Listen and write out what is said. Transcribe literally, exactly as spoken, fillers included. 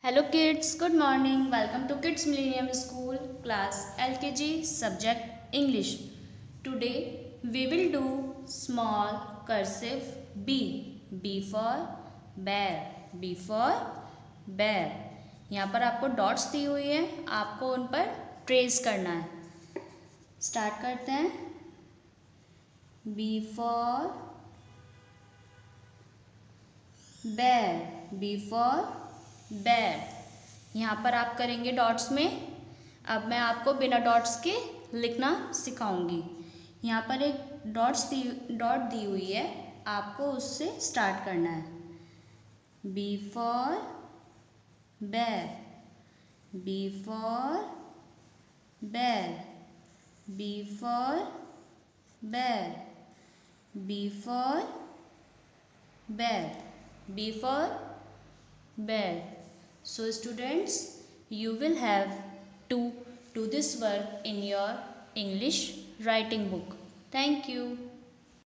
Hello kids, good morning. Welcome to Kids Millennium School class L K G subject English. Today we will do small cursive B. B for bear. B for bear. यहाँ पर आपको dots दी हुई है, आपको उन पर trace करना है. स्टार्ट करते हैं. B for bear. B for बेर. यहाँ पर आप करेंगे डॉट्स में. अब मैं आपको बिना डॉट्स के लिखना सिखाऊंगी. यहाँ पर एक डॉट्स दी डॉट दी हुई है, आपको उससे स्टार्ट करना है. B for ber. B for ber. B for ber. B for ber. B for bear. So students, you will have to do this work in your English writing book. Thank you.